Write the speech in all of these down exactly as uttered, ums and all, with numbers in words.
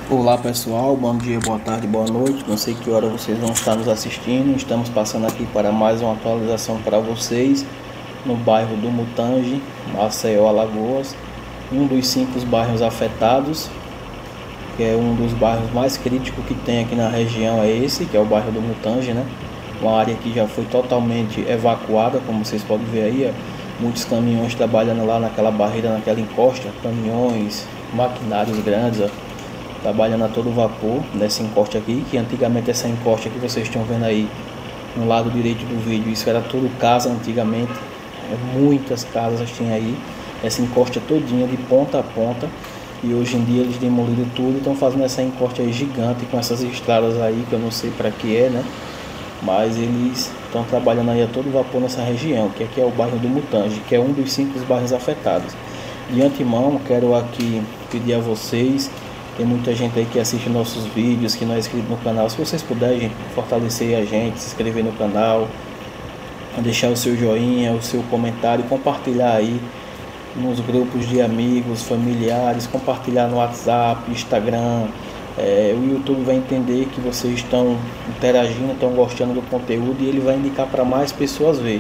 Olá pessoal, bom dia, boa tarde, boa noite. Não sei que hora vocês vão estar nos assistindo. Estamos passando aqui para mais uma atualização para vocês no bairro do Mutange, Maceió, Alagoas. Um dos cinco bairros afetados, que é um dos bairros mais críticos que tem aqui na região, é esse, que é o bairro do Mutange, né? Uma área que já foi totalmente evacuada, como vocês podem ver aí, ó. Muitos caminhões trabalhando lá naquela barreira, naquela encosta, caminhões, maquinários grandes, ó, trabalhando a todo vapor nessa encosta aqui, que antigamente essa encosta que vocês estão vendo aí no lado direito do vídeo, isso era tudo casa antigamente, muitas casas tinha aí, essa encosta todinha de ponta a ponta, e hoje em dia eles demoliram tudo e estão fazendo essa encosta aí gigante com essas estradas aí, que eu não sei para que é, né? Mas eles estão trabalhando aí a todo vapor nessa região, que aqui é o bairro do Mutange, que é um dos cinco bairros afetados. De antemão, quero aqui pedir a vocês, tem muita gente aí que assiste nossos vídeos, que não é inscrito no canal. Se vocês puderem fortalecer a gente, se inscrever no canal, deixar o seu joinha, o seu comentário, compartilhar aí nos grupos de amigos, familiares, compartilhar no WhatsApp, Instagram. É, o YouTube vai entender que vocês estão interagindo, estão gostando do conteúdo, e ele vai indicar para mais pessoas ver.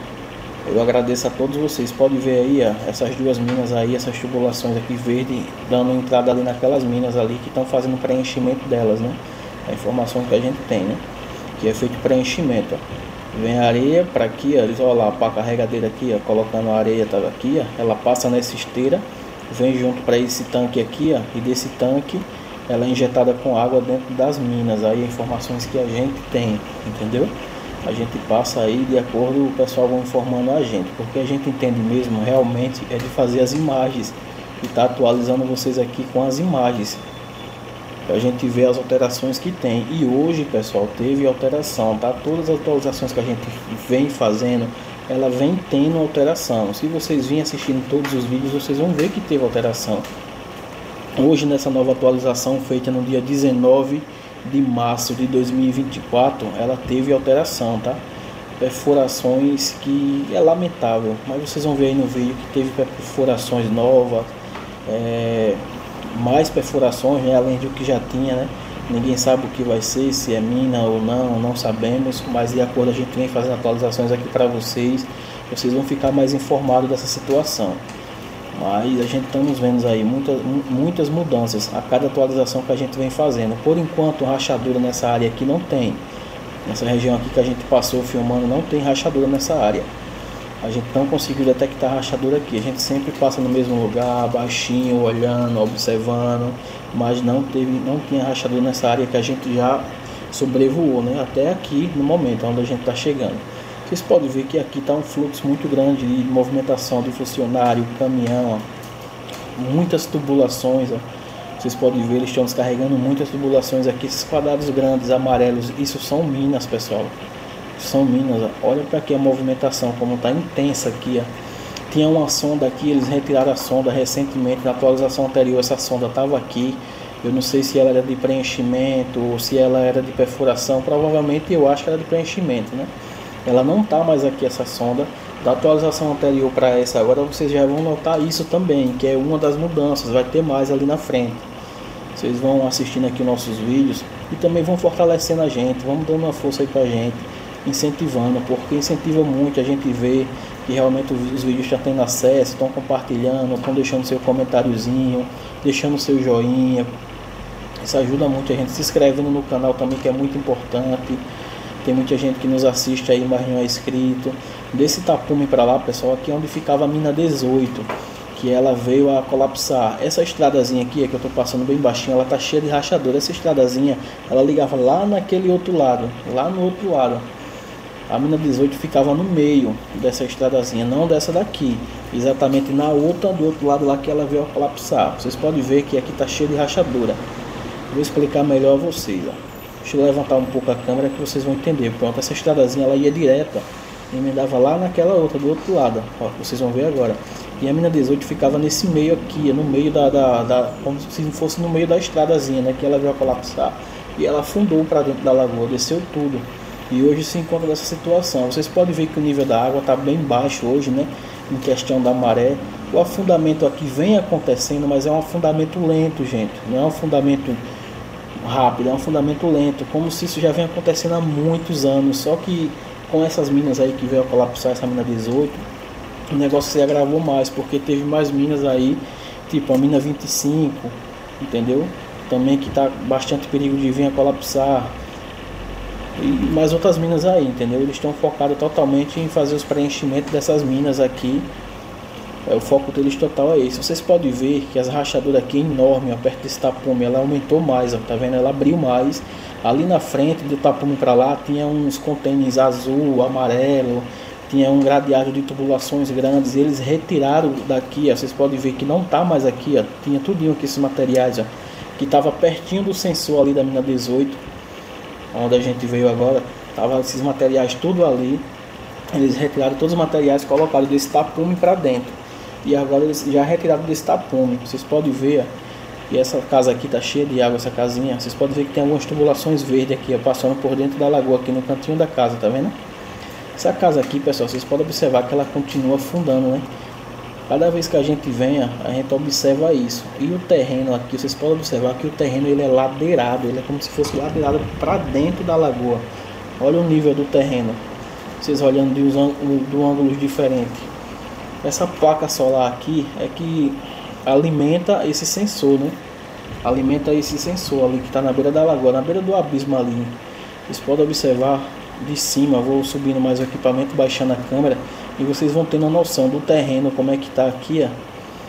Eu agradeço a todos vocês. Pode ver aí, ó, essas duas minas aí, essas tubulações aqui verde, dando entrada ali naquelas minas ali que estão fazendo preenchimento delas, né? A informação que a gente tem, né? Que é feito preenchimento, ó. Vem a areia para aqui, ó, eles, olha lá, a pá carregadeira aqui, ó, colocando a areia, tá aqui, ó, ela passa nessa esteira, vem junto para esse tanque aqui, ó, e desse tanque ela é injetada com água dentro das minas. Aí informações que a gente tem, entendeu? A gente passa aí de acordo, o pessoal vai informando a gente, porque a gente entende mesmo realmente é de fazer as imagens e tá atualizando vocês aqui com as imagens para a gente ver as alterações que tem. E hoje, pessoal, teve alteração, tá? Todas as atualizações que a gente vem fazendo, ela vem tendo alteração. Se vocês virem assistindo todos os vídeos, vocês vão ver que teve alteração. Hoje, nessa nova atualização feita no dia dezenove de março de dois mil e vinte e quatro, ela teve alteração, tá? Perfurações que é lamentável, mas vocês vão ver aí no vídeo que teve perfurações novas, é, mais perfurações, né, além do que já tinha, né? Ninguém sabe o que vai ser, se é mina ou não, não sabemos, mas de acordo a gente vem fazendo atualizações aqui para vocês, vocês vão ficar mais informados dessa situação. Mas a gente estamos vendo aí muitas, muitas mudanças a cada atualização que a gente vem fazendo. Por enquanto, rachadura nessa área aqui não tem. Nessa região aqui que a gente passou filmando, não tem rachadura nessa área. A gente não conseguiu detectar rachadura aqui. A gente sempre passa no mesmo lugar, baixinho, olhando, observando. Mas não teve, não tinha rachadura nessa área que a gente já sobrevoou, né? Até aqui no momento onde a gente está chegando. Vocês podem ver que aqui está um fluxo muito grande de movimentação de funcionário, caminhão, ó. Muitas tubulações, ó. Vocês podem ver, eles estão descarregando muitas tubulações aqui, esses quadrados grandes, amarelos, isso são minas, pessoal. São minas, ó. Olha para aqui a movimentação, como está intensa aqui, ó. Tinha uma sonda aqui, eles retiraram a sonda recentemente, na atualização anterior essa sonda estava aqui. Eu não sei se ela era de preenchimento ou se ela era de perfuração, provavelmente eu acho que era de preenchimento, né? Ela não está mais aqui, essa sonda. Da atualização anterior para essa agora, vocês já vão notar isso também, que é uma das mudanças, vai ter mais ali na frente. Vocês vão assistindo aqui nossos vídeos e também vão fortalecendo a gente, vamos dando uma força aí pra gente, incentivando, porque incentiva muito a gente ver que realmente os vídeos já tendo acesso, estão compartilhando, estão deixando seu comentáriozinho, deixando seu joinha. Isso ajuda muito a gente, se inscrevendo no canal também, que é muito importante. Tem muita gente que nos assiste aí, mas não é inscrito. Desse tapume para lá, pessoal, aqui é onde ficava a mina dezoito, que ela veio a colapsar. Essa estradazinha aqui, que eu tô passando bem baixinho, ela tá cheia de rachadura. Essa estradazinha, ela ligava lá naquele outro lado, lá no outro lado. A mina dezoito ficava no meio dessa estradazinha, não dessa daqui, exatamente na outra, do outro lado lá, que ela veio a colapsar. Vocês podem ver que aqui tá cheio de rachadura. Vou explicar melhor a vocês, ó. Deixa eu levantar um pouco a câmera que vocês vão entender. Pronto, essa estradazinha ela ia direta e emendava lá naquela outra, do outro lado, ó, vocês vão ver agora. E a mina dezoito ficava nesse meio aqui, no meio da, da, da como se fosse no meio da estradazinha, né, que ela veio a colapsar. E ela afundou para dentro da lagoa, desceu tudo. E hoje se encontra nessa situação. Vocês podem ver que o nível da água está bem baixo hoje, né, em questão da maré. O afundamento aqui vem acontecendo, mas é um afundamento lento, gente. Não é um afundamento rápido, é um afundamento lento, como se isso já vem acontecendo há muitos anos. Só que com essas minas aí que veio a colapsar, essa mina dezoito, o negócio se agravou mais, porque teve mais minas aí, tipo a mina vinte e cinco, entendeu? Também que tá bastante perigo de vir a colapsar. E mais outras minas aí, entendeu? Eles estão focados totalmente em fazer os preenchimentos dessas minas aqui. É, o foco deles total é esse. Vocês podem ver que as rachaduras aqui é enorme, ó, perto desse tapume, ela aumentou mais, ó, tá vendo? Ela abriu mais. Ali na frente do tapume para lá tinha uns contêineres azul, amarelo, tinha um gradeado de tubulações grandes. E eles retiraram daqui, ó, vocês podem ver que não tá mais aqui, ó, tinha tudinho aqui esses materiais, ó, que tava pertinho do sensor ali da mina dezoito, onde a gente veio agora. Tava esses materiais tudo ali. Eles retiraram todos os materiais, colocaram desse tapume para dentro. E agora eles já retiraram desse tapume. Vocês podem ver, ó, e essa casa aqui tá cheia de água, essa casinha. Vocês podem ver que tem algumas tubulações verdes aqui, ó, passando por dentro da lagoa, aqui no cantinho da casa, tá vendo? Essa casa aqui, pessoal, vocês podem observar que ela continua afundando, né? Cada vez que a gente vem, a gente observa isso. E o terreno aqui, vocês podem observar que o terreno ele é ladeirado, ele é como se fosse ladeirado para dentro da lagoa. Olha o nível do terreno, vocês olhando de um, de um ângulo diferente. Essa placa solar aqui é que alimenta esse sensor, né? Alimenta esse sensor ali que está na beira da lagoa, na beira do abismo ali. Vocês podem observar de cima, vou subindo mais o equipamento, baixando a câmera, e vocês vão tendo a noção do terreno, como é que está aqui, ó,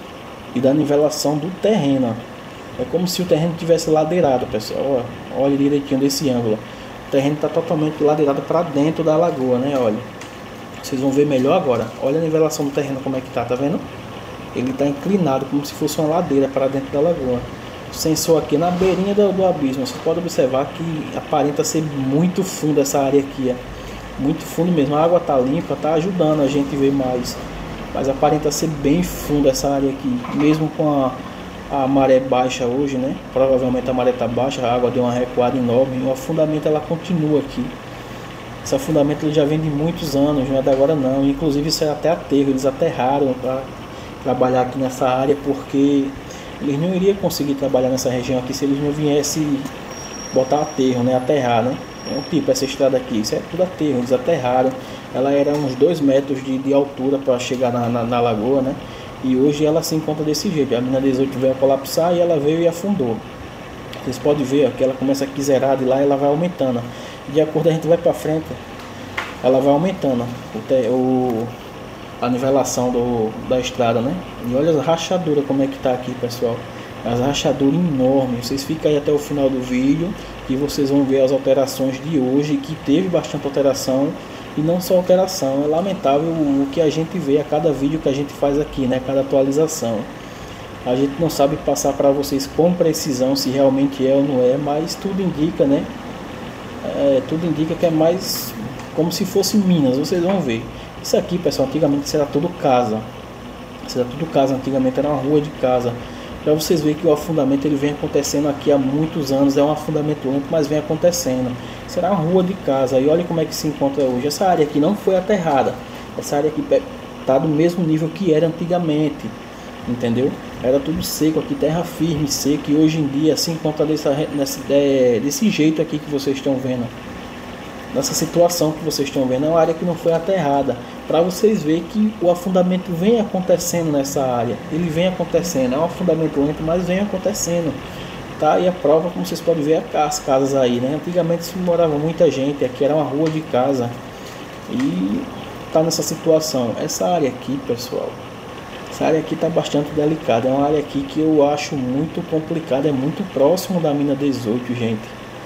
e da nivelação do terreno. Ó. É como se o terreno tivesse ladeirado, pessoal. Ó, olha direitinho desse ângulo. O terreno está totalmente ladeirado para dentro da lagoa, né? Olha. Vocês vão ver melhor agora. Olha a nivelação do terreno como é que tá, tá vendo? Ele está inclinado como se fosse uma ladeira para dentro da lagoa. O sensor aqui na beirinha do, do abismo. Você pode observar que aparenta ser muito fundo essa área aqui, ó. Muito fundo mesmo. A água tá limpa, tá ajudando a gente ver mais. Mas aparenta ser bem fundo essa área aqui. Mesmo com a, a maré baixa hoje, né? Provavelmente a maré tá baixa, a água deu uma recuada enorme. O afundamento ela continua aqui. Esse afundamento ele já vem de muitos anos, não é de agora não. Inclusive isso é até aterro, eles aterraram para trabalhar aqui nessa área, porque eles não iriam conseguir trabalhar nessa região aqui se eles não viessem botar aterro, né? Aterrar, né? É um tipo essa estrada aqui, isso é tudo aterro, eles aterraram. Ela era uns dois metros de, de altura para chegar na, na, na lagoa, né? E hoje ela se encontra desse jeito. A mina dezoito veio a colapsar e ela veio e afundou. Vocês podem ver ó, que ela começa aqui zerada e lá ela vai aumentando. De acordo a gente vai para frente, ela vai aumentando o, te, o a nivelação do, da estrada, né? E olha as rachaduras como é que tá aqui, pessoal. As rachaduras enormes. Vocês ficam aí até o final do vídeo e vocês vão ver as alterações de hoje, que teve bastante alteração. E não só alteração, é lamentável o que a gente vê a cada vídeo que a gente faz aqui, né? Cada atualização. A gente não sabe passar para vocês com precisão se realmente é ou não é, mas tudo indica, né? É, tudo indica que é mais como se fosse Minas, vocês vão ver. Isso aqui, pessoal, antigamente isso era tudo casa. Isso era tudo casa, antigamente era uma rua de casa. Para vocês verem que o afundamento ele vem acontecendo aqui há muitos anos, é um afundamento lento, mas vem acontecendo. Será uma rua de casa, e olha como é que se encontra hoje. Essa área aqui não foi aterrada, essa área aqui está do mesmo nível que era antigamente, entendeu? Era tudo seco aqui, terra firme, seca, e hoje em dia se encontra dessa, nessa, é, desse jeito aqui que vocês estão vendo. Nessa situação que vocês estão vendo, é uma área que não foi aterrada, para vocês verem que o afundamento vem acontecendo nessa área. Ele vem acontecendo, é um afundamento lento, mas vem acontecendo, tá? E a prova, como vocês podem ver, é as casas aí, né? Antigamente se morava muita gente, aqui era uma rua de casa, e tá nessa situação. Essa área aqui, pessoal, essa área aqui tá bastante delicada, é uma área aqui que eu acho muito complicada, é muito próximo da mina dezoito, gente.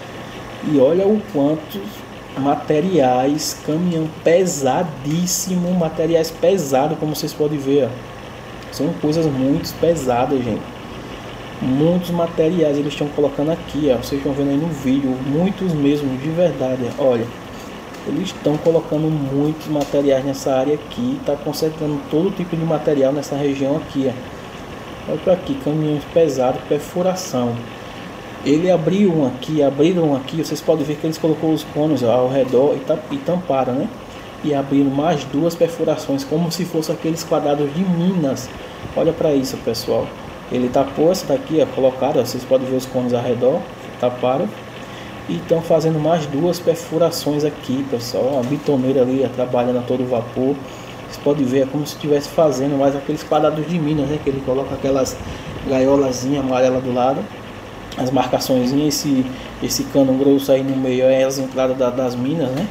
E olha o quanto materiais, caminhão pesadíssimo, materiais pesados, como vocês podem ver, ó. São coisas muito pesadas, gente. Muitos materiais eles estão colocando aqui, ó. Vocês estão vendo aí no vídeo, muitos mesmo, de verdade. Olha, eles estão colocando muitos materiais nessa área aqui, tá concentrando todo tipo de material nessa região aqui, ó. Olha para aqui, caminhões pesados, perfuração. Ele abriu um aqui, abriram um aqui, vocês podem ver que eles colocou os conos ó, ao redor e tamparam, né? E abriram mais duas perfurações, como se fossem aqueles quadrados de minas Olha para isso, pessoal. Ele tapou essa daqui, ó, colocado, ó, vocês podem ver os cones ao redor, taparam. E estão fazendo mais duas perfurações aqui, pessoal. A bitoneira ali, ó, trabalhando a todo vapor. Vocês podem ver, é como se estivesse fazendo mais aqueles quadrados de minas, né? Que ele coloca aquelas gaiolazinhas amarelas do lado. As marcações, esse, esse cano grosso aí no meio é as entradas da, das minas, né?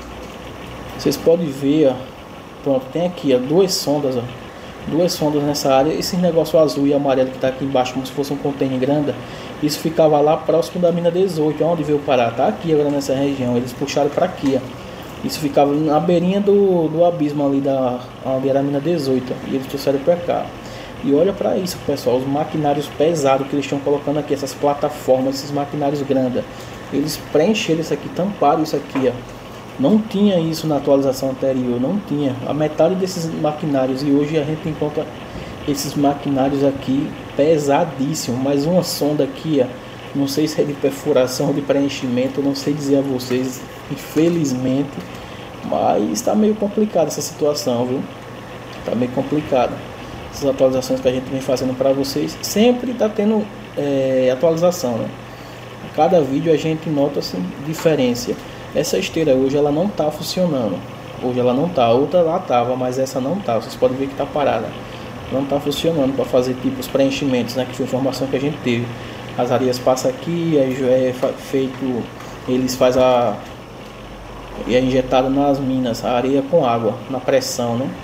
Vocês podem ver, ó. Pronto, tem aqui, ó, duas sondas, ó. Duas sondas nessa área. Esse negócio azul e amarelo que está aqui embaixo, como se fosse um container grande, isso ficava lá próximo da mina dezoito, onde veio parar, tá aqui agora nessa região. Eles puxaram para aqui, ó. Isso ficava na beirinha do, do abismo ali da onde era a mina dezoito, ó, e eles trouxeram para cá. E olha para isso, pessoal, os maquinários pesados que eles estão colocando aqui, essas plataformas, esses maquinários grandes, eles preencheram isso aqui, tamparam isso aqui, ó. Não tinha isso na atualização anterior, não tinha. A metade desses maquinários, e hoje a gente encontra esses maquinários aqui pesadíssimos. Mais uma sonda aqui, ó. Não sei se é de perfuração ou de preenchimento, não sei dizer a vocês, infelizmente. Mas está meio complicada essa situação, viu? Está meio complicado. Essas atualizações que a gente vem fazendo para vocês, sempre está tendo é, atualização, né? A cada vídeo a gente nota assim, diferença. Essa esteira hoje ela não está funcionando. Hoje ela não está. Outra lá estava, mas essa não está. Vocês podem ver que está parada. Não está funcionando para fazer tipo os preenchimentos, né? Que foi a informação que a gente teve. As areias passam aqui, aí é feito, eles fazem a e é injetada nas minas a areia com água na pressão, né?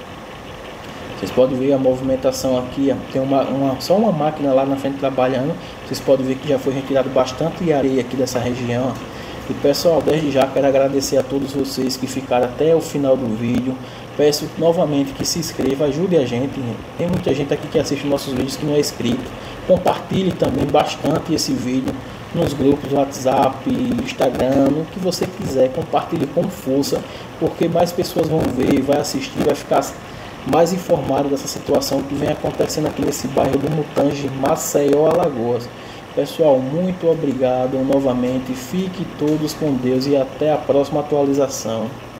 Vocês podem ver a movimentação aqui, ó. Tem uma, uma só uma máquina lá na frente trabalhando. Vocês podem ver que já foi retirado bastante areia aqui dessa região, ó. E pessoal, desde já quero agradecer a todos vocês que ficaram até o final do vídeo. Peço novamente que se inscreva, ajude a gente. Tem muita gente aqui que assiste nossos vídeos que não é inscrito. Compartilhe também bastante esse vídeo nos grupos WhatsApp, Instagram, no que você quiser. Compartilhe com força, porque mais pessoas vão ver, vai assistir, vai ficar mais informado dessa situação que vem acontecendo aqui nesse bairro do Mutange, Maceió, Alagoas. Pessoal, muito obrigado novamente. Fique todos com Deus e até a próxima atualização.